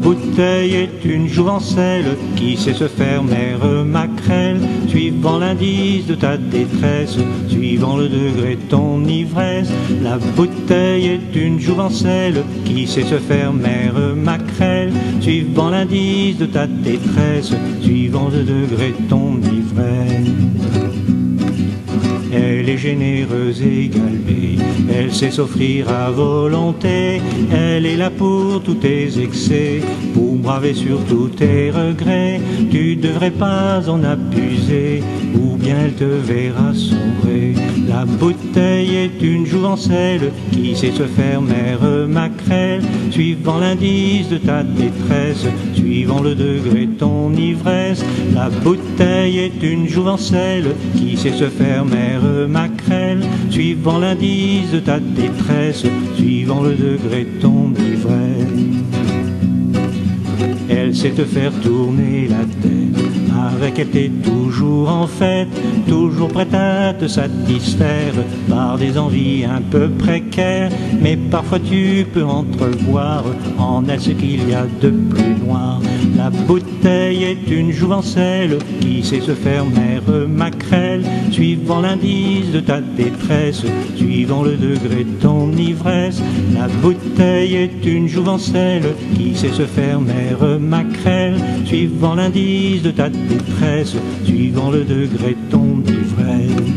bouteille est une jouvencelle qui sait se faire mère maquerelle, suivant l'indice de ta détresse, suivant le degré de ton ivresse. La bouteille est une jouvencelle qui sait se faire mère maquerelle, suivant l'indice de ta détresse, suivant le degré de ton ivresse. Elle est généreuse et galbée, elle sait s'offrir à volonté, elle est là pour tous tes excès, pour braver sur tous tes regrets. Tu devrais pas en abuser, ou bien elle te verra sombrer. La bouteille est une jouvencelle qui sait se faire mère maquerelle, suivant l'indice de ta détresse, suivant le degré de ton ivresse. La bouteille est une jouvencelle qui sait se faire mère maquerelle, suivant l'indice de ta détresse, suivant le degré de ton ivresse. Elle sait te faire tourner la tête, avec elle t'es toujours en fête, toujours prête à te satisfaire par des envies un peu précaires. Mais parfois tu peux entrevoir en elle ce qu'il y a de plus noir. La bouteille est une jouvencelle qui sait se faire mère maquerelle, suivant l'indice de ta détresse, suivant le degré de ton ivresse. La bouteille est une jouvencelle qui sait se faire mère maquerelle, suivant l'indice de ta détresse, suivant le degré de ton ivresse.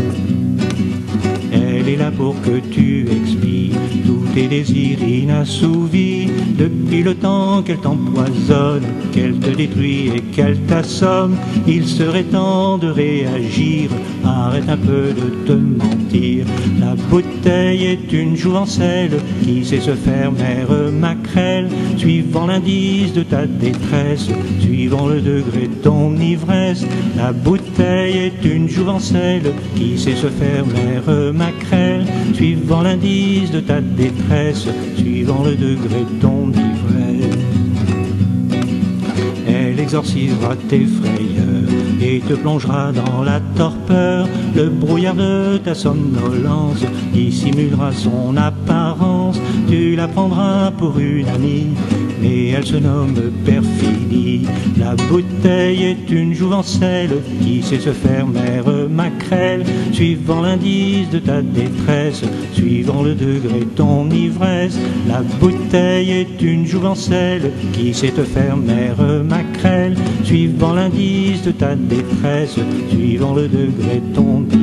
Elle est là pour que tu expies tous tes désirs inassouvis, depuis le temps qu'elle t'empoisonne, qu'elle te détruit et qu'elle t'assomme. Il serait temps de réagir, arrête un peu de te mentir. La bouteille est une jouvencelle qui sait se faire mère maquerelle, suivant l'indice de ta détresse, suivant le degré de ton ivresse. La bouteille est une jouvencelle qui sait se faire mère maquerelle, suivant l'indice de ta détresse, suivant le degré de ton ivresse. Elle exorcisera tes frayeurs et te plongera dans la torpeur. Le brouillard de ta somnolence dissimulera son apparence. Tu la prendras pour une amie, mais elle se nomme perfidie. La bouteille est une jouvencelle qui sait se faire mère maquerelle, suivant l'indice de ta détresse, suivant le degré de ton ivresse. La bouteille est une jouvencelle qui sait te faire mère maquerelle, suivant l'indice de ta détresse, suivant le degré de ton ivresse.